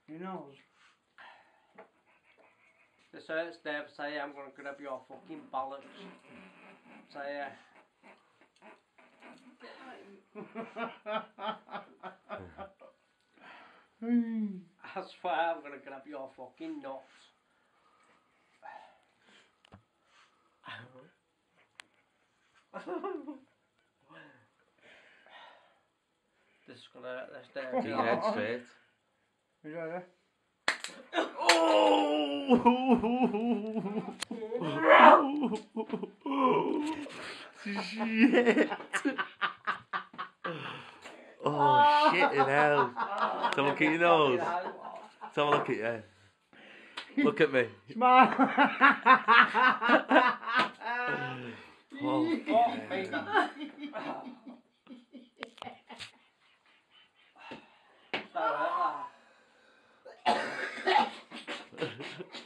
Your nose. This hurts, Dave. Say I'm gonna grab your fucking bollocks. Say I swear I'm gonna grab your fucking nuts. This is gonna hurt this, Dave. Keep your head straight. You ready? Shit. Oh shit in hell. So look at your nose. So look at you. Look at me. Smile. Oh, Fuck me. That hurt, that.